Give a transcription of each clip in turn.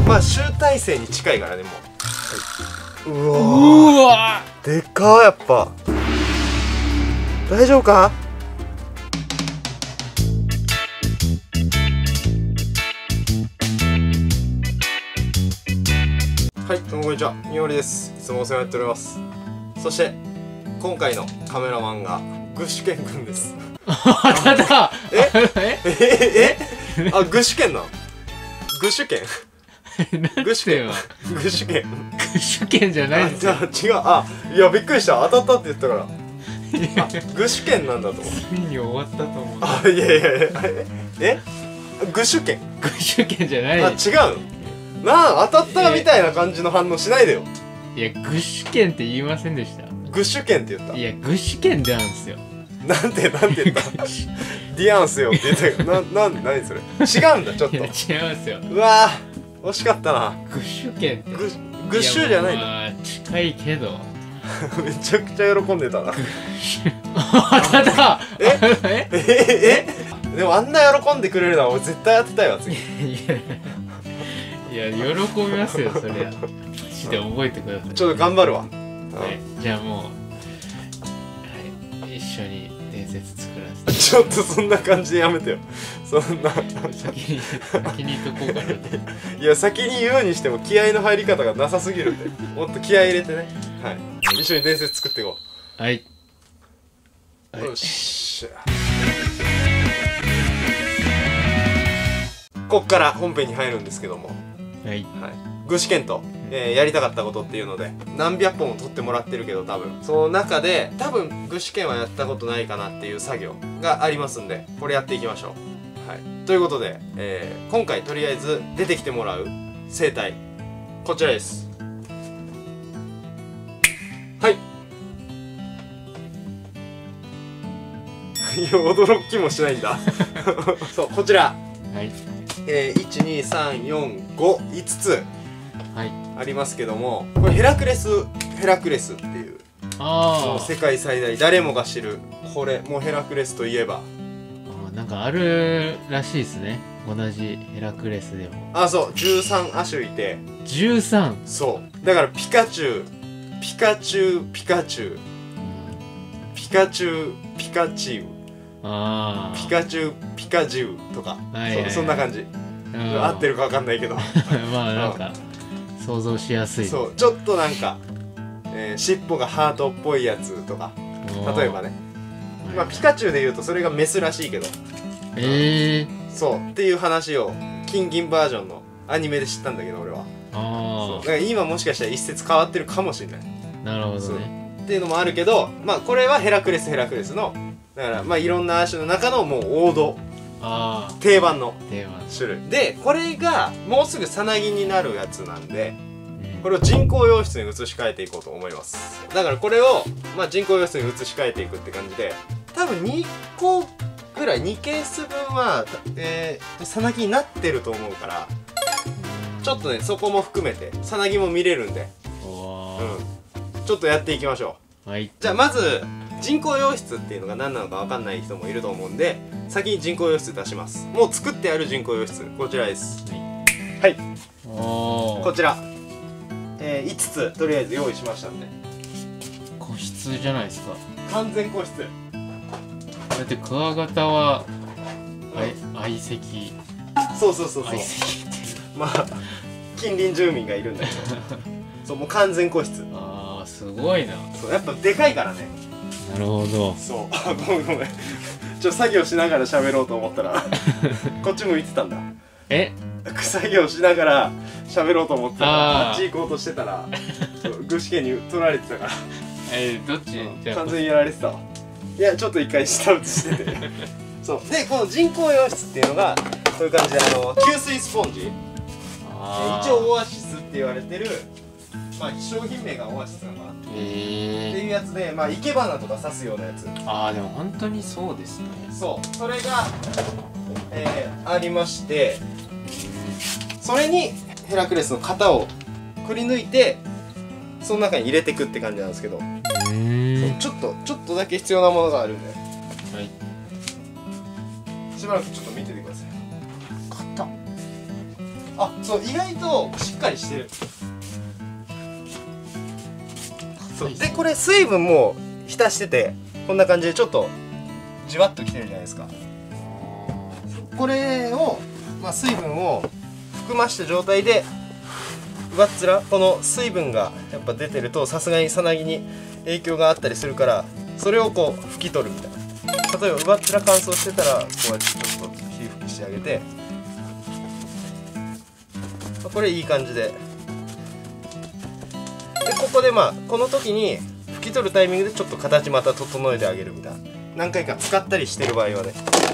まあ集大成に近いからねもう。うわーでかーやっぱ。大丈夫か。はい、どうもこんにちは、みおりです。いつもお世話になっております。そして今回のカメラマンが具志堅くんです。 ただあ、具志堅なの。具志堅具志堅具志堅具志堅じゃないですよ。 違う。あ、いやびっくりした、当たったって言ったから。具志堅なんだと思う。 ついに終わったと思う。 あ、いやいやいや、具志堅具志堅じゃない。 あ、違うのなあ、当たったみたいな感じの反応しないでよ。 いや、具志堅って言いませんでした。 具志堅って言った。 いや、具志堅なんですよ。 なんて言ったディアンスよって言ったけど、何それ違うんだ、ちょっと。 いや、違いますよ。 うわー、惜しかったな。 具志堅ってグッシュじゃないんだ。 まあ近いけどめちゃくちゃ喜んでたな。 ただでもあんな喜んでくれるのは俺絶対当てたいわ、次。 いや喜びますよ、そりゃ。マジで覚えてください。 ちょっと頑張るわ。 はい、じゃあもう、はい、一緒に伝説作らせて。 ちょっとそんな感じでやめてよ。そんな先に言っとこうかなと。 いや、先に言うにしても気合の入り方がなさすぎるんで、もっと気合入れてね。はい、一緒に伝説作っていこう。 はい、 よし。こっから本編に入るんですけども、 はい、 具志堅と、やりたかったことっていうので何百本も撮ってもらってるけど、多分その中で具志堅はやったことないかなっていう作業がありますんで、これやっていきましょう。はい、ということで、今回とりあえず出てきてもらう生態こちらです。はい。いや、驚きもしないんだ。そう、こちら、 はい、 12345つありますけども、これヘラクレスっていう、もう世界最大、誰もが知る、これもうヘラクレスといえば、 なんかあるらしいですね、同じヘラクレスでも。 あ、そう、13亜種いて。 13。 そうだから、ピカチュウ、ピカチュウ、ピカチュウ、ピカチュウ、ピカチウ、ピカチュウ、ピカジュウとか、そんな感じ。合ってるか分かんないけどまあなんか想像しやすい。 そう、ちょっとなんか、尻尾がハートっぽいやつとか、例えばね、まあピカチュウでいうとそれがメスらしいけど、そうっていう話を金銀バージョンのアニメで知ったんだけど、俺は。そうだから今もしかしたら一節変わってるかもしれない。 なるほどね。 っていうのもあるけど、まあこれはヘラクレスの、だからまあいろんな亜種の中のもう王道、定番の種類で、これがもうすぐさなぎになるやつなんで、これを人工洋室に移し替えていこうと思います。だからこれをまあ人工洋室に移し替えていくって感じで、多分2個ぐらい、2ケース分はさなぎになってると思うから、ちょっとねそこも含めてさなぎも見れるんで、ちょっとやっていきましょう。はい、じゃあまず人工洋室っていうのが何なのか分かんない人もいると思うんで、先に人工洋室出します。もう作ってある人工洋室こちらです。はい、こちら、5つとりあえず用意しましたんで。 個室じゃないですか。 完全個室。 だってクワガタは相席。 そうまあ近隣住民がいるんだけどそう、もう完全個室。 ああ、すごいな。 そう、やっぱでかいからね。 なるほど。 そう、ごめん作業しながら喋ろうと思ったらこっち向いてたんだ。作業しながら喋ろうと思ったらあっち行こうとしてたら具志堅に取られてたから、 どっち完全にやられてたわ。いや、ちょっと一回下打ちしててそうで、この人工洋室っていうのがこういう感じで、吸水スポンジ、一応オアシスって言われてる、まあ商品名がオアシスなのかなっていうやつで、まあ生け花とか刺すようなやつ。 でも本当にそうですね。 そう、それが、ありまして、それにヘラクレスの型をくり抜いてその中に入れていくって感じなんですけど、ちょっとだけ必要なものがあるんで、しばらくちょっと見ててください。 あ、そう意外としっかりしてる。そうでこれ水分も浸しててこんな感じでちょっとじわっときてるじゃないですか。これを、まあ、水分を含ました状態で上っ面この水分がやっぱ出てるとさすがにさなぎに影響があったりするからそれをこう拭き取るみたいな。例えば上っ面乾燥してたらこうやってちょっと火吹きしてあげて、これいい感じで。でここでまあこの時に拭き取るタイミングでちょっと形また整えてあげるみたいな。何回か使ったりしてる場合はね。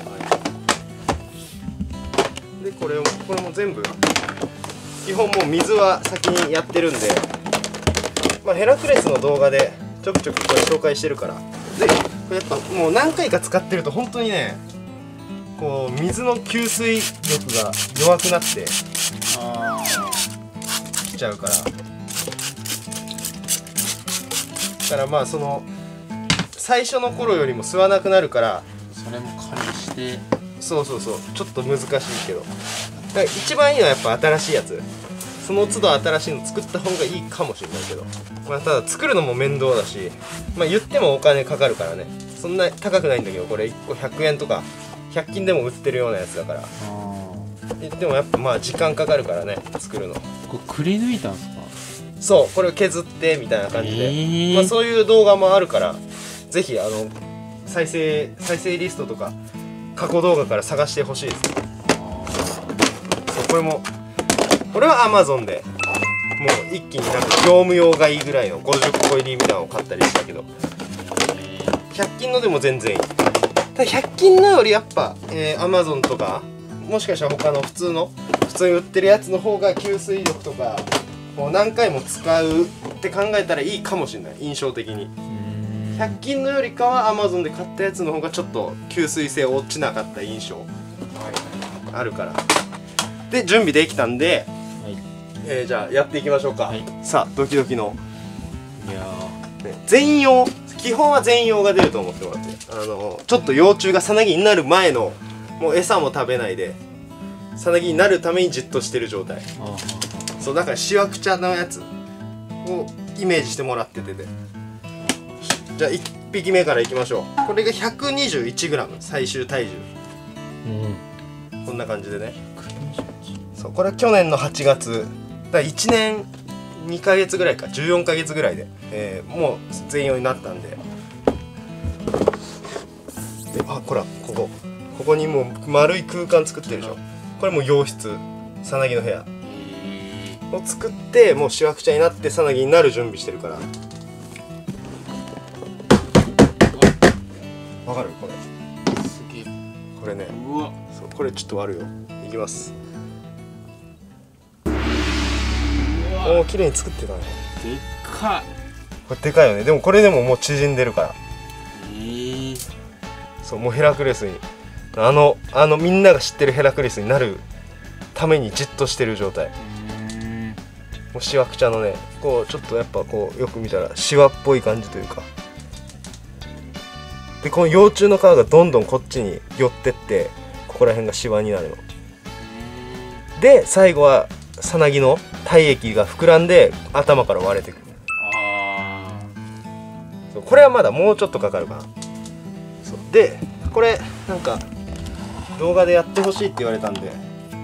でこれも全部基本もう水は先にやってるんで、まあ、ヘラクレスの動画でちょくちょくこれ紹介してるから。でこれやっぱもう何回か使ってると本当にねこう水の吸水力が弱くなってきちゃうから。だからまあその最初の頃よりも吸わなくなるから、 それも加味して。 そうそうそう、ちょっと難しいけど、だから一番いいのはやっぱ新しいやつ、その都度新しいの作った方がいいかもしれないけど、まあただ作るのも面倒だし、まあ言ってもお金かかるからね。そんな高くないんだけど、これ1個100円とか100均でも売ってるようなやつだから。言ってもやっぱまあ時間かかるからね、作るの。 これくり抜いたんですか？ そう、これを削ってみたいな感じで、まあそういう動画もあるから、ぜひ再生リストとか過去動画から探してほしいです。そうこれは Amazon でもう一気になんか業務用がいいぐらいの50個入りみたいなのを買ったりしたけど、100均のでも全然いい。ただ100均のよりやっぱ、Amazon とかもしかしたら他の普通に売ってるやつの方が吸水力とかもう何回も使うって考えたらいいかもしれない、印象的に。100均のよりかは Amazon で買ったやつの方がちょっと吸水性落ちなかった印象あるから。で準備できたんで、はい、じゃあやっていきましょうか。はい、さあドキドキのいやー、ね、全葉、基本は全葉が出ると思ってもらって、ちょっと幼虫がさなぎになる前のもう餌も食べないでさなぎになるためにじっとしてる状態。そうだからしわくちゃのやつをイメージしてもらってて、じゃあ1匹目からいきましょう。これが 121g 最終体重、こんな感じでね。そうこれは去年の8月だから1年2ヶ月ぐらいか、14ヶ月ぐらいで、もう全葉になったんで。でほらここにもう丸い空間作ってるでしょ。これもう洋室、さなぎの部屋を作って、もうしわくちゃになってさなぎになる準備してるから。わかる？これすげえ。 これね、 うわ、 そうこれちょっと割るよ。いきます。おお、綺麗に作ってたね。 でっかい。 これでかいよね。でもこれでももう縮んでるから。そうもうヘラクレスにみんなが知ってるヘラクレスになるためにじっとしてる状態。もうしわくちゃのね、こうちょっとやっぱこうよく見たらしわっぽい感じというか。でこの幼虫の皮がどんどんこっちに寄ってってここら辺がシワになるので、最後はさなぎの体液が膨らんで頭から割れてくる。そうこれはまだもうちょっとかかるかな。そうでこれなんか動画でやってほしいって言われたんで、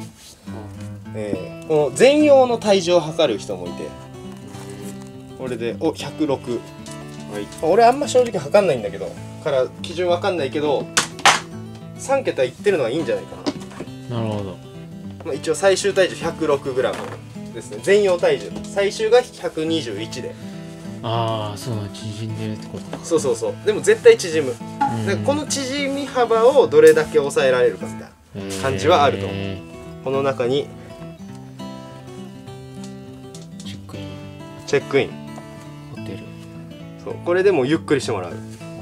この全葉の体重を測る人もいて、これで106、はい、俺あんま正直測んないんだけどから基準わかんないけど3桁いってるのはいいんじゃないかな。なるほど。 まあ、一応最終体重 106g ですね。全葉体重最終が121で。 ああ、そうな、縮んでるってことか。 そうそうそう。でも絶対縮む。だからこの縮み幅をどれだけ抑えられるかみたいな感じはあると思う。この中にチェックインホテル。 そうこれでもゆっくりしてもらう。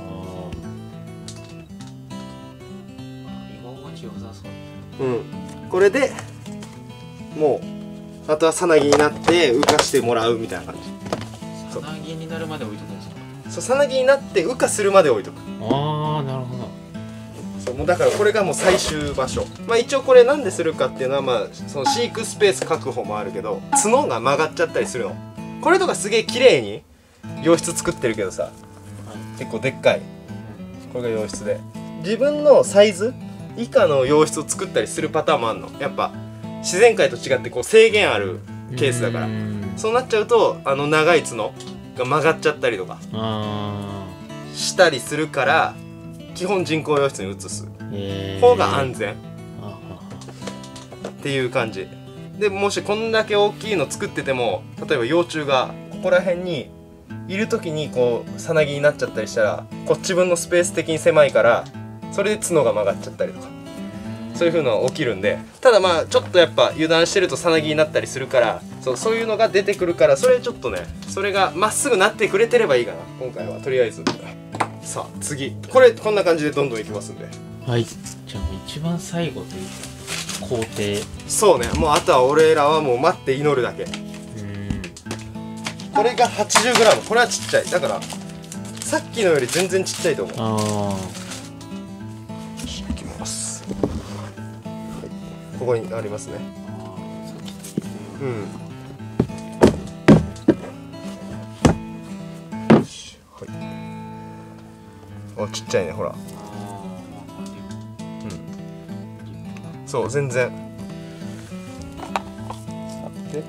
居心地良さそう。 うん。これでもうあとはさなぎになって浮かしてもらうみたいな感じ。 さなぎになるまで置いとくんですか？ そうさなぎになって羽化するまで置いとく。 ああ、なるほど。 そうもうだからこれがもう最終場所。まあ一応これなんでするかっていうのは、まあその飼育スペース確保もあるけど、角が曲がっちゃったりするの。これとかすげえ綺麗に洋室作ってるけどさ、結構でっかい、これが洋室で自分のサイズ以下の洋室を作ったりするパターンもあるの。やっぱ自然界と違ってこう制限あるケースだから、そうなっちゃうと長い角が曲がっちゃったりとかしたりするから、基本人工洋室に移す方が安全っていう感じで、もしこんだけ大きいの作ってても、例えば幼虫がここら辺にいる時にこうさなぎになっちゃったりしたら、こっち分のスペース的に狭いから、それで角が曲がっちゃったりとか、そういう風のが起きるんで、ただまあちょっとやっぱ油断してるとさなぎになったりするから、そういうのが出てくるから、それちょっとね、それがまっすぐなってくれてればいいかな今回は。とりあえずさあ次、こんな感じでどんどんいきますんで。 はい、じゃあもう一番最後というか工程。 そうね、もうあとは俺らはもう待って祈るだけ。これが 80g、 これはちっちゃい。だからさっきのより全然ちっちゃいと思う。いきます、はい、ここにありますね。うん、はい、あ、ちっちゃいね、ほら。そう全然で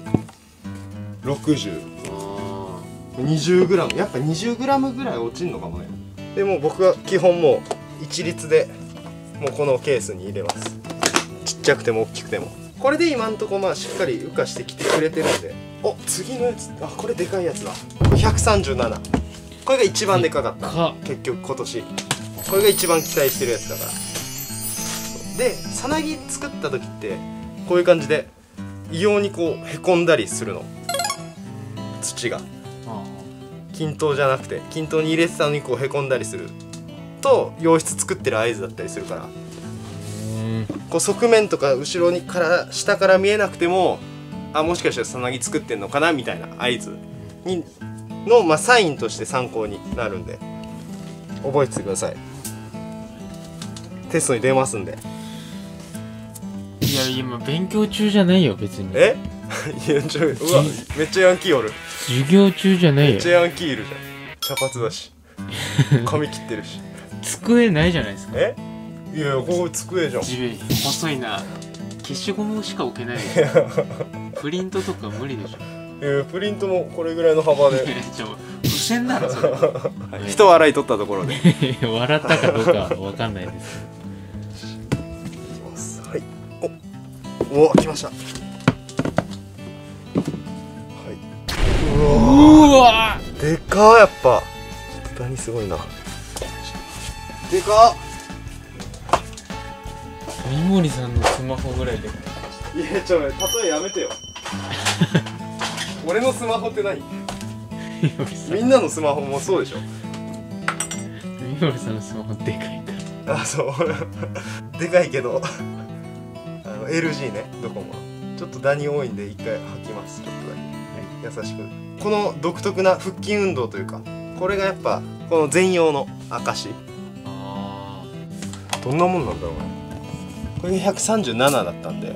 60、20g、やっぱ 20g ぐらい落ちんのかもね。でも僕は基本もう一律でもうこのケースに入れます。ちっちゃくても大きくても。これで今んとこまあしっかり浮かしてきてくれてるんで。お、次のやつ、あ、これでかいやつだ。137、これが一番でかかった結局今年。これが一番期待してるやつだから。でさなぎ作った時ってこういう感じで異様にこうへこんだりするの、土が。均等じゃなくて、均等に入れてたのにこうへこんだりすると洋室作ってる合図だったりするから、こう側面とか後ろにから下から見えなくても、あ、もしかしたらさなぎ作ってんのかなみたいな合図にの、まあ、サインとして参考になるんで覚えててください。テストに出ますんで。 いや今勉強中じゃないよ別に。 えいやうわ、めっちゃヤンキーおる。 授業中じゃないよ。 めっちゃヤンキーいるじゃん。茶髪だし髪切ってるし。 机ないじゃないですか。 え、いやここ机じゃん。 地面細いな。消しゴムしか置けないでしょプリントとか無理でしょ。 いやプリントもこれぐらいの幅で付箋なのそれ人笑い取ったところで笑ったかどうかは分かんないですいきます。はい、お来ました。うわでかー、やっぱ豚にすごいな。でかっ。 三森さんのスマホぐらいでかい。いやちょっと例えやめてよ俺のスマホって何みんなのスマホもそうでしょ。 三森さんのスマホでかいから。あ、そうでかいけどLG ね、ドコモの。ちょっとダニ多いんで一回吐きます。ちょっとだけ、はい、優しく。この独特な腹筋運動というか、これがやっぱこの全容の証。どんなもんなんだろうね。これが137だったんで、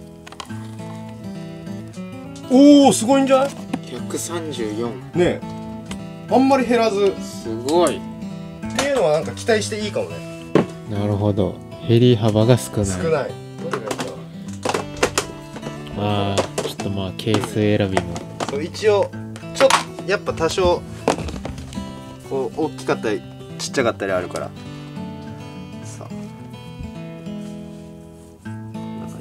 おおすごいんじゃない。 134 ねえ、あんまり減らず。 すごいっていうのはなんか期待していいかもね。 なるほど、減り幅が少ない。 少ない。どれがいいかな。ちょっとまあケース選びもそう一応ちょっとやっぱ多少こう大きかったりちっちゃかったりあるからさあ、中に、はい、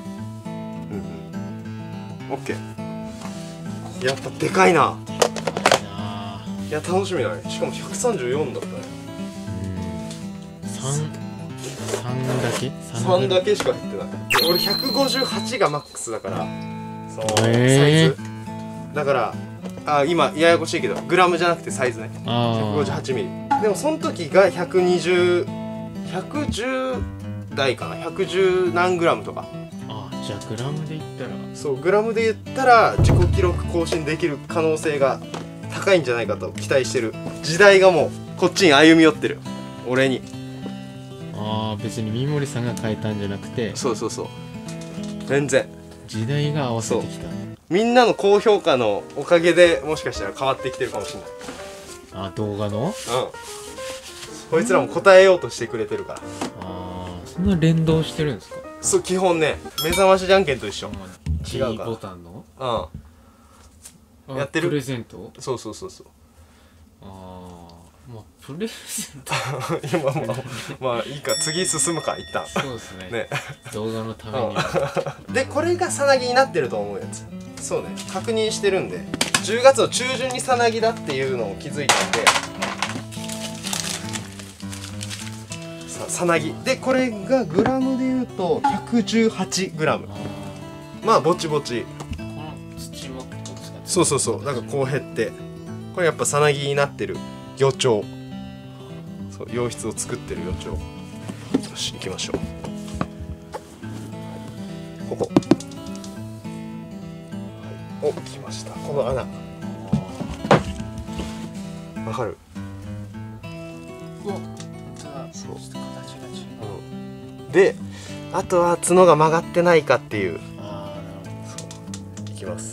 オッケー。やっぱでかいな。いや楽しみだね。しかも134だったね。 3だけ 3だけしか減ってない。俺158がマックスだから、そうサイズだから、今ややこしいけどグラムじゃなくてサイズね。158ミリ。でもその時が110台かな、110何グラムとか。 じゃあグラムで言ったら、 そうグラムで言ったら自己記録更新できる可能性が高いんじゃないかと期待してる。時代がもうこっちに歩み寄ってる。俺にああ、別に三森さんが変えたんじゃなくて、 そうそうそう、全然時代が合わせてきた。 みんなの高評価のおかげでもしかしたら変わってきてるかもしれない。 あ、動画の、 こいつらも答えようとしてくれてるから。 そんな連動してるんですか？ そう、基本ね、目覚ましじゃんけんと一緒。 違うか。ボタンのやってる。 プレゼント。 そうそうそうそう。 まあプレゼント今まあいいか、次進むか一旦。 そうですね。動画のために。 でこれがさなぎになってると思うやつ。そうね、確認してるんで、10月の中旬にさなぎだっていうのを気づいたんで、さなぎで、これがグラムでいうと118グラム。まあぼちぼち。 この土もってことですか？ そうそうそう、なんかこう減って、これやっぱさなぎになってる予兆。そう、洋室を作ってる予兆。よし、行きましょう。ここ、はい、お、来ました。この穴わかる？ うわ、 そう、 形が違う。 で、あとは角が曲がってないかっていう。 なるほど。いきます。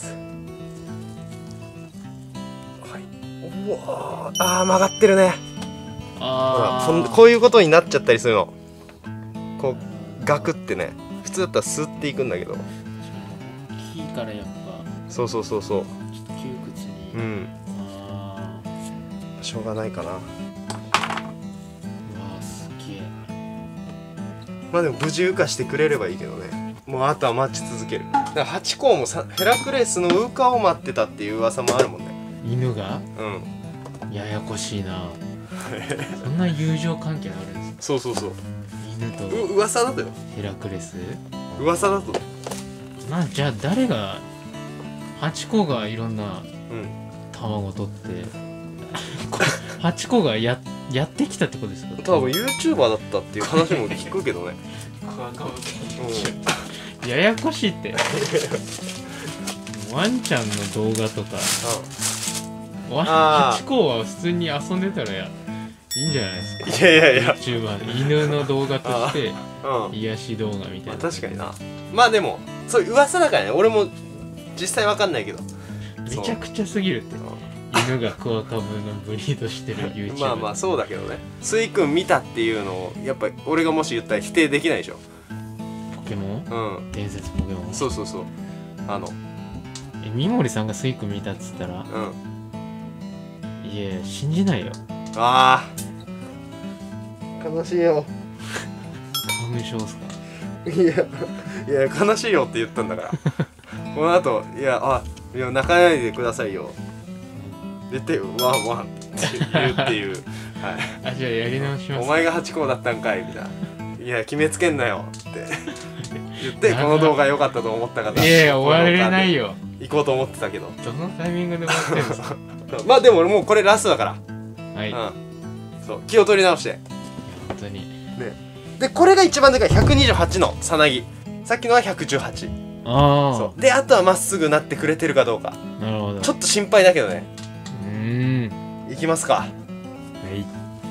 はい。うわー、曲がってるね。ほら、こういうことになっちゃったりするの。こうガクってね、普通だったらスッていくんだけど、 大きいからやっぱ、 そうそうそうそう、 ちょっと窮屈に。 しょうがないかな。 うわー、すげえ。 まあでも無事羽化してくれればいいけどね。もうあとは待ち続ける。だからハチ公もヘラクレスの羽化を待ってたっていう噂もあるもんね。 犬が？ややこしいな。そんな友情関係あるんですか？ そうそうそう、 犬と噂だとよ。 ヘラクレス？ 噂だと。 じゃあ誰が、ハチ公がいろんな卵取ってハチ公がやってきたってことですか？ 多分 YouTuber だったっていう話も聞くけどね。 ややこしいってワンちゃんの動画とか、ハチ公は普通に遊んでたらいいんじゃないですか。 いや YouTuber 犬の動画として癒し動画みたいな。 確かにな。まあでもそういう噂だからね、俺も実際わかんないけど、 めちゃくちゃすぎるって。犬がクワカブのブリードしてる YouTube。 まあまあそうだけどね、スイ君見たっていうのをやっぱり俺がもし言ったら否定できないでしょ。 ポケモン、伝説ポケモン。 そうそうそう、 三森さんがスイ君見たっつったら、いや信じないよ。 ああ、悲しいよ。 花粉症っすか？ いや悲しいよって言ったんだからこの後いや泣かないでくださいよ言ってワンワンって言うっていう。はい、 じゃあやり直します。 お前がハチ公だったんかいみたいな。いや決めつけんなよって言ってこの動画良かったと思った方、 いや終われないよ。 行こうと思ってたけど、 どのタイミングで終わってるんですか？ まあでももうこれラストだから、 はい、 そう気を取り直して。 本当にね。でこれが一番でかい128のさなぎ、さっきのは118。そうで、あとはまっすぐなってくれてるかどうか。 なるほど。 ちょっと心配だけどね。いきますか。 はい。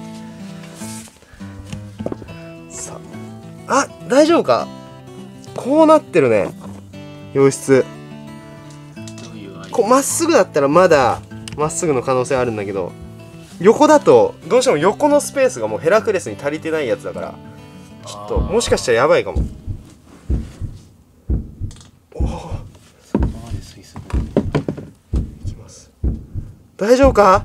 さあ、大丈夫か。こうなってるね、洋室。まっすぐだったらまだまっすぐの可能性あるんだけど、横だとどうしても横のスペースがもうヘラクレスに足りてないやつだから、ちょっともしかしたらやばいかも。おお、 そこまで推測いきます。大丈夫か。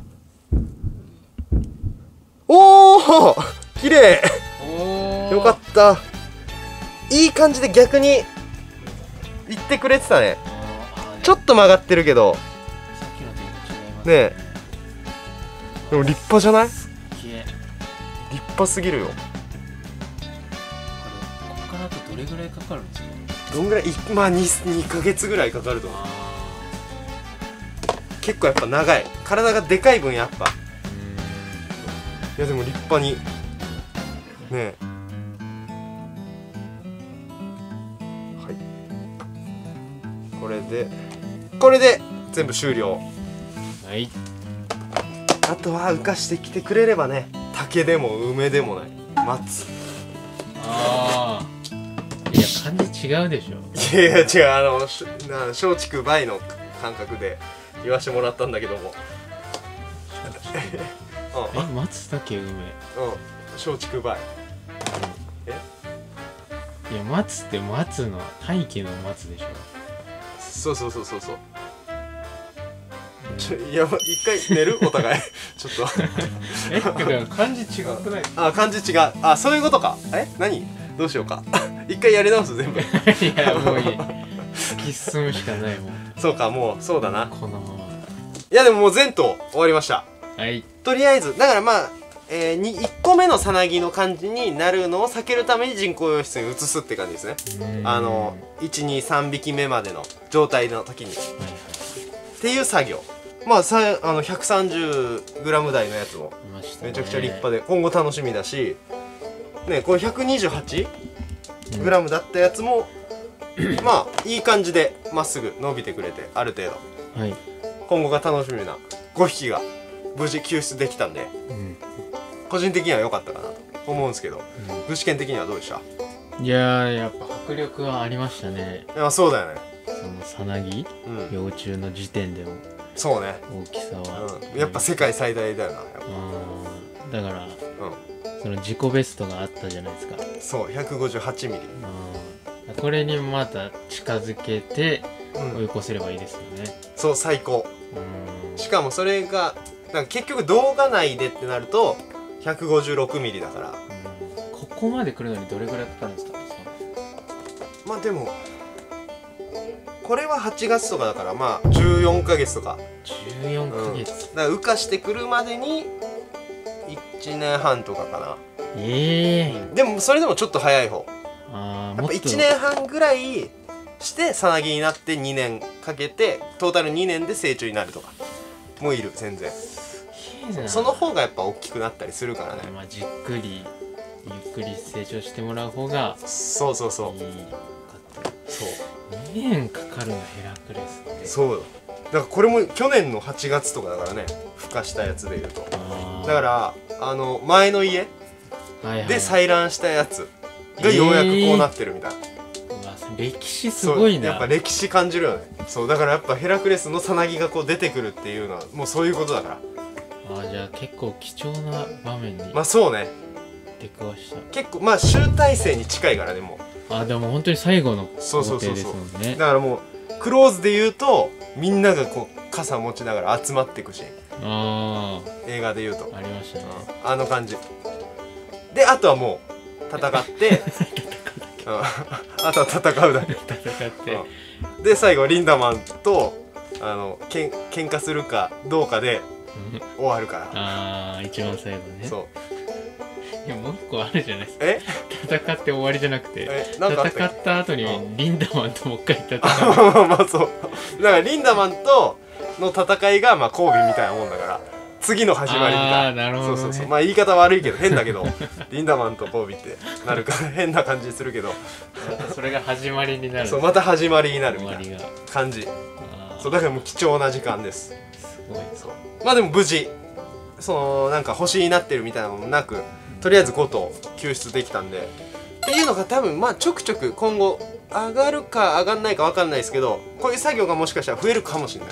おお、綺麗。よかった。いい感じで逆に言ってくれてたね。ちょっと曲がってるけどねえ、でも立派じゃない？立派すぎるよ。 ここからあとどれぐらいかかるんですか？ どんぐらい、まあ 2ヶ月ぐらいかかると思う。結構やっぱ長い、体がでかい分やっぱ。いやでも立派にねえ。はい、これで全部終了。 はい。 あとは浮かしてきてくれればね、竹でも梅でもない、松。 違うでしょ。 いやいや違う、松竹梅の感覚で言わしてもらったんだけども。 松茸梅。 松竹梅。 いや、松って松の大気の松でしょ。 そうそう。いや、一回寝るお互い。ちょっと。 だから漢字違くない？ 漢字違う。そういうことか。何？どうしようか。一回やり直す全部。いや、もういい。突き進むしかないもん。 そうか、もうそうだな。 このまま。 いやでももう全頭終わりました。 はい。 とりあえずだから1個目のさなぎの感じになるのを避けるために人工用室に移すって感じですね。123匹目までの状態の時に、っていう作業。130g 台のやつもめちゃくちゃ立派で今後楽しみだしね、これ 128g だったやつもいい感じでまっすぐ伸びてくれて、ある程度、今後が楽しみな5匹が無事救出できたんで、個人的には良かったかなと思うんですけど、具志堅的にはどうでした？ いやー、やっぱ迫力はありましたね。 いや、そうだよね。 そのさなぎ、幼虫の時点でもそうね、 大きさは、 やっぱ世界最大だよな。 だから、その自己ベストがあったじゃないですか。 そう、158ミリ。 これにまた近づけて追い越せればいいですよね。 そう、最高。しかもそれが結局動画内でってなると156ミリだから、 ここまで来るのにどれぐらいかかるんですか？ でもこれは8月とかだから14ヶ月とか。 14ヶ月、 だから羽化してくるまでに1年半とかかな。でもそれでもちょっと早い方。やっぱ1年半ぐらいしてさなぎになって2年かけてトータル2年で成虫になるとかもいる。全然その方がやっぱ大きくなったりするからね。 じっくりゆっくり成長してもらう方がそう。 2年かかるのヘラクレスって。 そうだからこれも去年の8月とかだからね、孵化したやつでいうと。だから前の家で採卵したやつがようやくこうなってるみたいな。 歴史すごいな。 やっぱ歴史感じるよね。そうだからやっぱヘラクレスのさなぎがこう出てくるっていうのはもうそういうことだから。 じゃあ結構貴重な場面にそうね、 出くわした。 結構集大成に近いからね。もうでも本当に最後の工程ですもんね。 だからもうクローズで言うとみんながこう傘持ちながら集まっていくシーン、映画で言うとありましたね。 あの感じで、あとはもう戦ってあとは戦うだけ。 戦ってで最後リンダマンと喧嘩するかどうかで終わるから。 一番最後ね。 そう。 いや、もう一個あるじゃないですか。戦って終わりじゃなくて、戦った後にリンダマンともう一回戦う。 そうだからリンダマンとの戦いが交尾みたいなもんだから次の始まりみたいな。 なるほどね。 そう言い方悪いけど変だけどリンダマンと交尾ってなるから変な感じするけど、 それが始まりになる。 そう、また始まりになるみたいな感じ。そうだからもう貴重な時間です。 すごい。 そうでも無事なんか星になってるみたいなのもなく、とりあえず5頭救出できたんでっていうのが多分ちょくちょく今後上がるか上がんないか分かんないですけど、こういう作業がもしかしたら増えるかもしれない、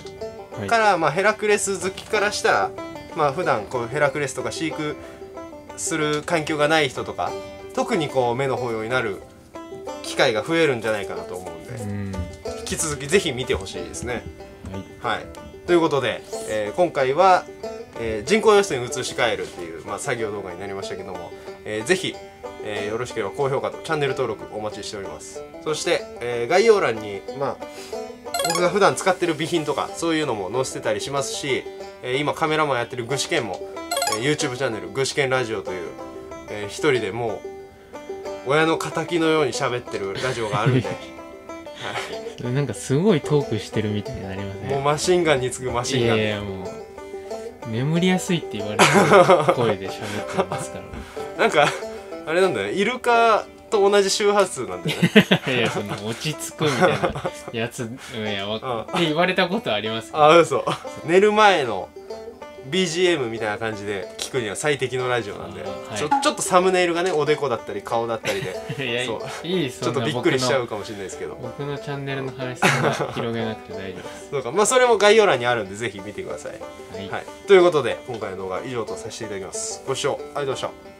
からヘラクレス好きからしたら普段こうヘラクレスとか飼育する環境がない人とか特にこう目の保養になる機会が増えるんじゃないかなと思うんで、引き続きぜひ見てほしいですね。ということで、今回は、人工用室に移し替えるっていう作業動画になりましたけども、ぜひ、よろしければ高評価とチャンネル登録お待ちしております。そして、概要欄に僕が普段使ってる備品とかそういうのも載せてたりしますし、今カメラマンやってる具志堅も、YouTube チャンネル具志堅ラジオという、一人でもう親の敵のように喋ってるラジオがあるんでなんかすごいトークしてるみたいになりますね。 もうマシンガンに次ぐマシンガン。 いやもう眠りやすいって言われる声で喋ってますからなんかあれなんだね、イルカと同じ周波数なんだよねいや、その落ち着くみたいなやつって言われたことありますけど。 嘘。寝る前の BGM みたいな感じで聞くには最適のラジオなんで、 はい、 ちょっとサムネイルがねおでこだったり顔だったりでそういいちょっとびっくりしちゃうかもしれないですけど、 僕のチャンネルの話は広げなくて大丈夫です。 そうか、まあそれも概要欄にあるんでぜひ見てください。はい、ということで今回の動画は以上とさせていただきます。ご視聴ありがとうございました。